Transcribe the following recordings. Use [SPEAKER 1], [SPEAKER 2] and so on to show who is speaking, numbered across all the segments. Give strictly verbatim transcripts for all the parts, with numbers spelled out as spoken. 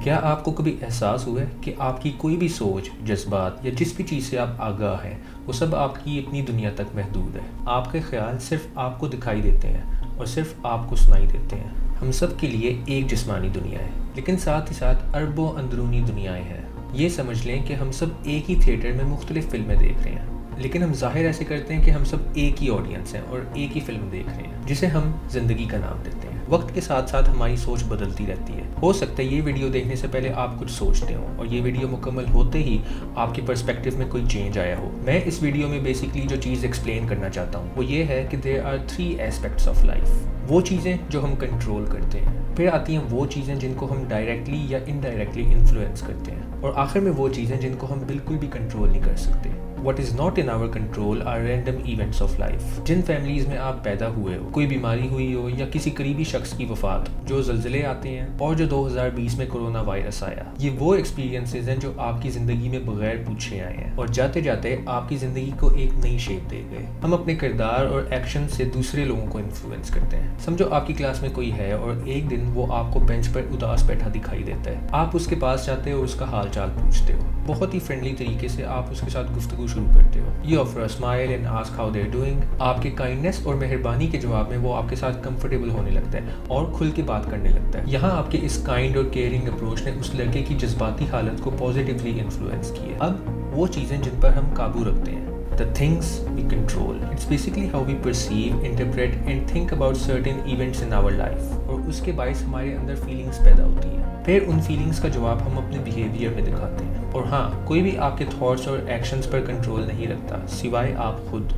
[SPEAKER 1] کیا آپ کو کبھی احساس ہوا ہے کہ آپ کی کوئی بھی سوچ، جذبات یا جس بھی چیز سے آپ آگاہ ہیں وہ سب آپ کی اپنی دنیا تک محدود ہے؟ آپ کے خیال صرف آپ کو دکھائی دیتے ہیں اور صرف آپ کو سنائی دیتے ہیں۔ ہم سب کے لیے ایک جسمانی دنیا ہے، لیکن ساتھ ہی ساتھ اربوں اندرونی دنیایں ہیں۔ یہ سمجھ لیں کہ ہم سب ایک ہی تھیٹر میں مختلف فلمیں دیکھ رہے ہیں، لیکن ہم ظاہر ایسے کرتے ہیں کہ ہم سب ایک ہی آڈینس ہیں اور ایک ہی فلم دیکھ رہے ہیں، جسے ہم زندگی کا نام دیتے ہیں۔ وقت کے ساتھ ساتھ ہماری سوچ بدلتی رہتی ہے۔ ہو سکتا ہے یہ ویڈیو دیکھنے سے پہلے آپ کچھ سوچتے ہوں اور یہ ویڈیو مکمل ہوتے ہی آپ کے پرسپیکٹیو میں کوئی چینج آیا ہو۔ میں اس ویڈیو میں بیسکلی جو چیز ایکسپلین کرنا چاہتا ہوں وہ یہ ہے کہ there are three aspects of life. وہ چیزیں جو ہم کنٹرول کرتے ہیں، پھر آتی ہیں وہ چیزیں جن کو ہم ڈائریکٹلی یا انڈائریکٹلی انفلوئنس کرتے ہیں، اور آخر میں وہ چیزیں جن کو ہم بالکل بھی کنٹرول نہیں کر سکتے۔ What is not in our control are random events of life۔ جن فیملیز میں آپ پیدا ہوئے ہو، کوئی بیماری ہوئی ہو یا کسی قریبی شخص کی وفات، جو زلزلے آتے ہیں اور جو دو ہزار بیس میں کرونا وائرس آیا، یہ وہ ایکسپیرینسز ہیں جو آپ کی زندگی میں بغیر پوچھے آئے ہیں اور جاتے جاتے آپ کی زندگی کو ایک نئی شیپ دے گئے۔ ہم اپنے کردار اور ایکشن سے دوسرے لوگوں کو انفلوئنس کرتے ہیں۔ سمجھو آپ کی کلاس میں کوئی ہے اور ایک دن وہ آپ کو بینچ پر اداس بیٹھا دکھائی دیتا ہے۔ آپ اس کے پاس جاتے ہو اور اس کا حال چال پوچھتے ہو۔ بہت ہی فرینڈلی طریقے سے آپ اس کے ساتھ گفتگو شروع کرتے ہو۔ You offer a smile and ask how they're doing۔ آپ کے کائنڈنس اور مہربانی کے جواب میں وہ آپ کے ساتھ کمفرٹیبل ہونے لگتا ہے اور کھل کے بات کرنے لگتا ہے۔ یہاں آپ کے اس کائنڈ اور کیئرنگ اپروچ نے اس لڑکے کی جذباتی حالت کو پازیٹیولی انفلوئنس کی ہے۔ اب وہ چیزیں جن پر ہم قابو رکھتے ہیں، the things we control۔ It's basically how we perceive, interpret and think about certain events in our life۔ اور اس کے باعث ہمارے اندر فیلنگز پیدا ہوتی ہیں۔ پھر ان فیلنگز کا جواب ہم اپنے بیہیویئر میں دکھاتے ہیں۔ اور ہاں، کوئی بھی آپ کے تھاٹس اور ایکشنز پر کنٹرول نہیں رکھتا سوائے آپ خود۔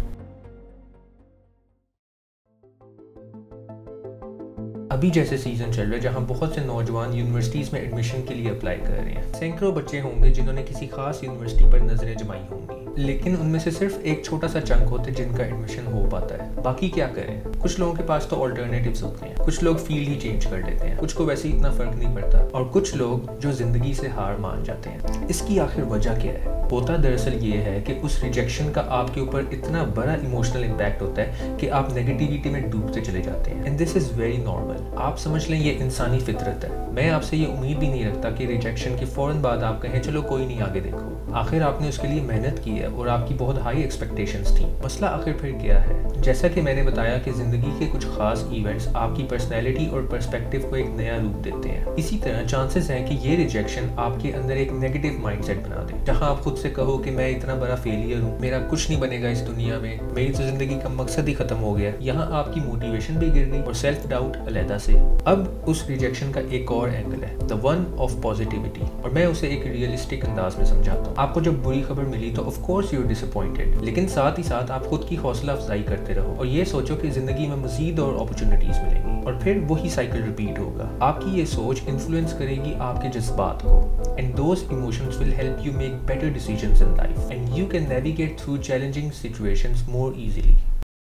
[SPEAKER 1] ابھی جیسے سیزن چل رہا ہے جہاں بہت سے نوجوان یونیورسٹیز میں ایڈمیشن کے لیے اپلائی کر رہے ہیں۔ سینکڑوں بچے ہوں گے جنہوں نے کسی خاص یونیورسٹی پر نظریں جمائی ہوں گی، لیکن ان میں سے صرف ایک چھوٹا سا چنک ہوتا ہے جن کا ایڈمیشن ہو پاتا ہے۔ باقی کیا کریں؟ کچھ لوگوں کے پاس تو آلٹرنیٹیوز ہوتے ہیں، کچھ لوگ فیلڈ ہی چینج کر لیتے ہیں، کچھ کو ویسے اتنا فرق نہیں پڑتا، اور کچھ لوگ جو زندگی سے ہار مان جاتے ہیں۔ اس کی آخر وجہ کیا ہے؟ ہوتا دراصل یہ ہے کہ اس ریجیکشن کا آپ کے اوپر اتنا بڑا ایموشنل امپیکٹ ہوتا ہے کہ آپ نیگیٹیوٹی میں ڈوبتے چلے جاتے ہیں۔ And this is very normal. آپ سمجھ لیں یہ انسانی فطرت ہے۔ میں آپ سے یہ امید بھی نہیں رکھتا کہ ریجیکشن کے فوراً بعد آپ کہیں چلو کوئی نہیں، آگے دیکھو۔ آخر آپ نے اس کے لیے محنت کی ہے اور آپ کی بہت ہائی ایکسپیکٹیشنز تھیں۔ مسئلہ آخر پھر کیا ہے؟ جیسا کہ میں نے بتایا کہ زندگی کے کچھ خاص ایونٹس آپ کی پرسنالٹی اور پرسپیکٹیو کو ایک نیا روپ دیتے ہیں۔ اسی طرح چانسز ہیں کہ یہ ریجیکشن آپ کے اندر ایک نیگیٹو مائنڈ سیٹ بنا دے، جہاں آپ خود سے کہو کہ میں اتنا بڑا فیلئر ہوں، میرا کچھ نہیں بنے گا اس دنیا میں، میری تو زندگی کا مقصد ہی ختم ہو گیا۔ یہاں آپ کی موٹیویشن بھی گر گئی اور سیلف ڈاؤٹ علیحدہ سے۔ اب اس ریجیکشن کا ایک اور اینگل ہے، the one of positivity، اور میں اسے ایک ریئلسٹک انداز میں سمجھاتا ہوں۔ آپ کو جب بری خبر ملی تو of course you are disappointed, لیکن ساتھ ہی ساتھ آپ خود کی حوصلہ افزائی کرتے رہو اور یہ سوچو کہ زندگی میں مزید اور اپرچونٹیز ملیں گی، اور پھر وہی سائیکل ریپیٹ ہوگا۔ آپ کی یہ سوچ انفلوئنس کرے گی آپ کے جذبات کو، and those emotions will help you make better decisions in life and you can navigate through challenging situations more easily۔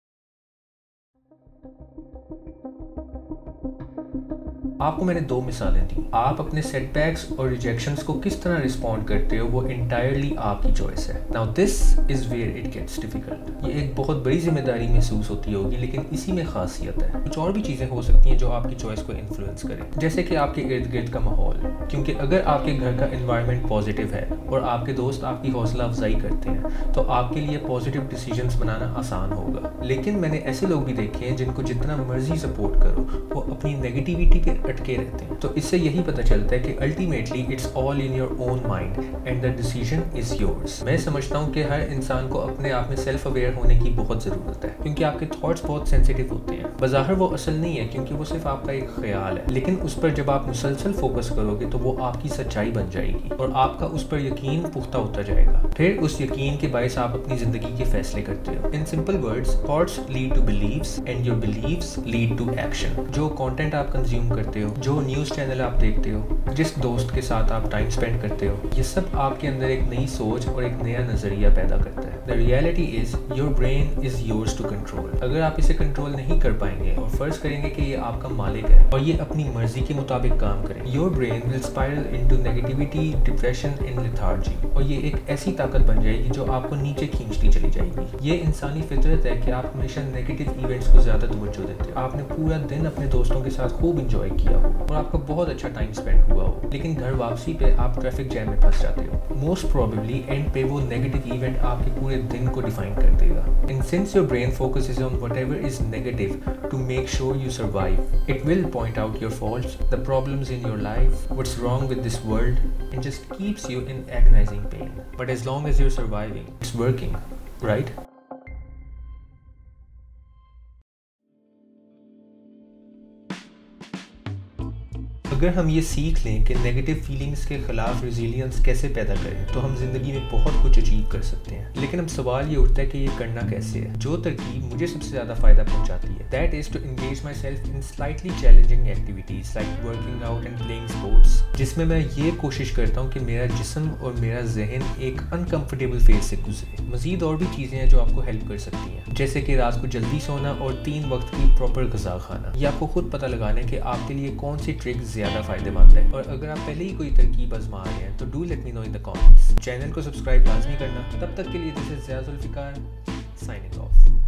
[SPEAKER 1] آپ کو میں نے دو مثالیں دی۔ آپ اپنے سیٹ بیکس اور ریجیکشنز کو کس طرح رسپونڈ کرتے ہو وہ انٹائرلی آپ کی چوائس ہے۔ Now this is where it gets difficult۔ یہ ایک بہت بڑی ذمہ داری محسوس ہوتی ہوگی، لیکن اسی میں خاصیت ہے۔ کچھ اور بھی چیزیں ہو سکتی ہیں جو آپ کی چوائس کو انفلوئنس کریں، جیسے کہ آپ کے ارد گرد کا ماحول، کیونکہ اگر آپ کے گھر کا انوائرمنٹ پازیٹیو ہے اور آپ کے دوست آپ کی حوصلہ افزائی کرتے ہیں تو آپ کے لیے پازیٹیو ڈیسیجنز بنانا آسان ہوگا۔ لیکن میں نے ایسے لوگ بھی دیکھے ہیں جن کو جتنا مرضی سپورٹ کرو وہ اپنی نیگیٹیوٹی کے اٹکے رہتے ہیں۔ تو اس سے یہی پتہ چلتا ہے کہ ultimately it's all in your own mind and the decision is yours. میں سمجھتا ہوں کہ ہر انسان کو اپنے آپ میں سیلف اویئر ہونے کی بہت ضرورت ہے، کیونکہ آپ کے تھاٹس بہت سینسیٹیو ہوتے ہیں۔ بظاہر وہ اصل نہیں ہے کیونکہ وہ صرف آپ کا ایک خیال ہے، لیکن اس پر جب آپ مسلسل فوکس کرو گے تو وہ آپ کی سچائی بن جائے گی اور آپ کا اس پر یقین پختہ ہوتا جائے گا۔ پھر اس یقین کے باعث آپ اپنی زندگی کے فیصلے کرتے ہو۔ In simple words, thoughts lead to beliefs and your beliefs lead to action. جو کنٹینٹ آپ کنزیوم کرتے ہو، جو نیوز چینل آپ دیکھتے ہو، جس دوست کے ساتھ آپ ٹائم سپینڈ کرتے ہو، یہ سب آپ کے اندر ایک نئی سوچ اور ایک نیا نظریہ پیدا کرتا ہے۔ The reality is your brain is yours to control۔ اگر آپ اسے کنٹرول نہیں کر پائیں گے اور فرض کریں گے کہ یہ آپ کا مالک ہے اور یہ اپنی مرضی کے مطابق کام کرے. Your brain will spiral into negativity, depression and lethargy. اور یہ ایک ایسی طاقت بن جائے گی جو آپ کو نیچے کھینچتی چلی جائے گی. یہ انسانی فطرت ہے کہ آپ ہمیشہ نیگیٹو ایونٹس کو زیادہ توجہ دیتے ہو. آپ نے پورا دن اپنے دوستوں کے ساتھ خوب انجوائے کیا ہو اور آپ کا بہت اچھا ٹائم اسپینڈ ہوا ہو, لیکن گھر واپسی پہ آپ ٹریفک جیم میں پھنس جاتے ہو. موسٹ پروبیبلی اینڈ پہ وہ نیگیٹو ایونٹ آپ کے پورے دن کو ڈیفائن کر دے گا. And since your brain focuses on whatever is negative to make sure you survive, it will point out your faults, the problems in your life, what's wrong with this world, and just keeps you in agonizing pain. But as long as you're surviving, it's working, right? اگر ہم یہ سیکھ لیں کہ negative feelings کے خلاف resilience کیسے پیدا کریں تو ہم زندگی میں بہت کچھ اچیو کر سکتے ہیں. لیکن اب سوال یہ اٹھتا ہے کہ یہ کرنا کیسے ہے. جو ترکیب مجھے سب سے زیادہ فائدہ پہنچاتی ہے, that is to engage myself in slightly challenging activities like working out and playing sports, جس میں میں یہ کوشش کرتا ہوں کہ میرا جسم اور میرا ذہن ایک انکمفرٹیبل فیز سے گزرے. مزید اور بھی چیزیں ہیں جو آپ کو ہیلپ کر سکتی ہیں, جیسے کہ رات کو جلدی سونا اور تین وقت کی پراپر غذا کھانا. یہ آپ کو خود پتہ لگانا ہے کہ آپ کے لیے کون سی ٹرک زیادہ فائدہ مند ہے, اور اگر آپ پہلے ہی کوئی ترکیب آزما رہے ہیں تو do let me know in the comments. Channel کو سبسکرائب لازمی کرنا. تب تک کے لیے دس از زیاد ذوالفقار سائننگ آف.